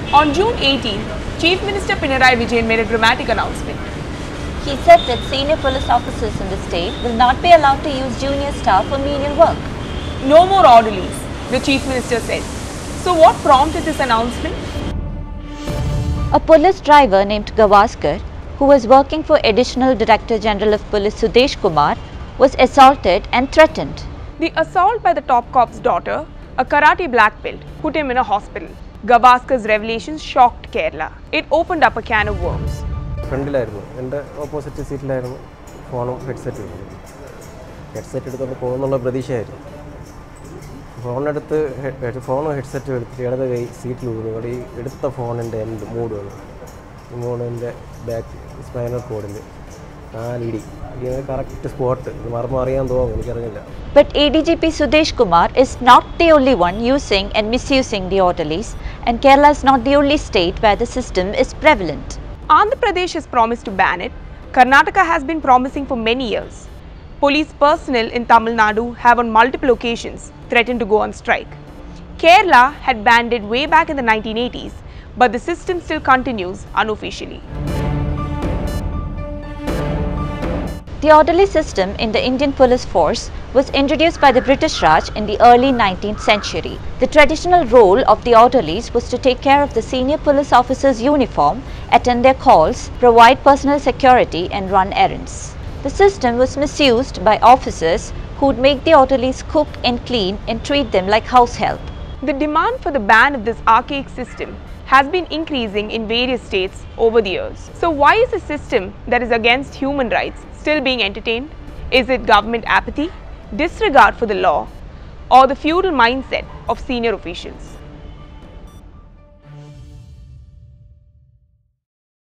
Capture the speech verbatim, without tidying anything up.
On June eighteenth, Chief Minister Pinarayi Vijayan made a dramatic announcement. He said that senior police officers in the state will not be allowed to use junior staff for menial work. No more orderlies, the Chief Minister said. So what prompted this announcement? A police driver named Gavaskar, who was working for Additional Director General of Police Sudesh Kumar, was assaulted and threatened. The assault by the top cop's daughter, a karate black belt, put him in a hospital. Gavaskar's revelations shocked Kerala. It opened up a can of worms. ഫ്രണ്ടിലായിരുന്നു എൻ്റെ opposite സീറ്റിലായിരുന്നു ഫോണും ഹെഡ്സെറ്റും headset എടുത്തപ്പോൾ പോകുന്നുള്ള പ്രതീക്ഷയായിരുന്നു ഫോണെടുത്ത് ഫോണും ഹെഡ്സെറ്റും എടുത്തിട്ട് ഇടത് കൈ സീറ്റിൽ വീണു അവിടെ ഈ എടുത്ത ഫോണിൻ്റെ എൻ്റെ മൂഡ് വന്നു ഈ മൂഡിൻ്റെ ബാക്ക് സ്പൈനൽ കോഡിൽ നാലിടി ഇതിന് കറക്റ്റ് സ്പോട്ട് മർമ്മം അറിയാൻ തോന്നുന്നു എനിക്കറിയില്ല. But A D G P Sudesh Kumar is not the only one using and misusing the orderlies, and Kerala is not the only state where the system is prevalent. Andhra Pradesh has promised to ban it. Karnataka has been promising for many years. Police personnel in Tamil Nadu have on multiple occasions threatened to go on strike. Kerala had banned it way back in the nineteen eighties, but the system still continues unofficially. The orderly system in the Indian police force was introduced by the British Raj in the early nineteenth century. The traditional role of the orderlies was to take care of the senior police officers' uniform, attend their calls, provide personal security and run errands. The system was misused by officers who would make the orderlies cook and clean and treat them like house help. The demand for the ban of this archaic system has been increasing in various states over the years. So why is a system that is against human rights still being entertained? Is it government apathy, disregard for the law, or the feudal mindset of senior officials?